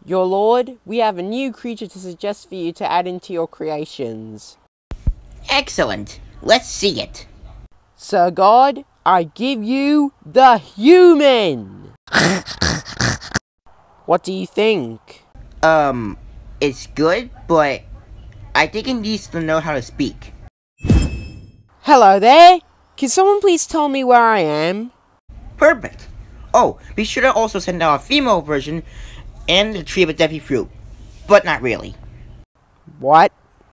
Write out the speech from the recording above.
Your lord, we have a new creature to suggest for you to add into your creations. Excellent. Let's see it. Sir God, I give you the human! What do you think? It's good, but I think it needs to know how to speak. Hello there! Can someone please tell me where I am? Perfect. Oh, be sure to also send out a female version and the tree of a deadly fruit. But not really. What?